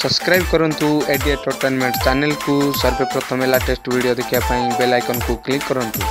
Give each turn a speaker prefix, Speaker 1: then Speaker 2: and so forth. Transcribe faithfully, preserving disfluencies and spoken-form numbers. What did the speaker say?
Speaker 1: Subscribe करंतु AD entertainment channel को सर्वप्रथम लेटेस्ट वीडियो देखिया पई बेल आइकन को क्लिक करंतु।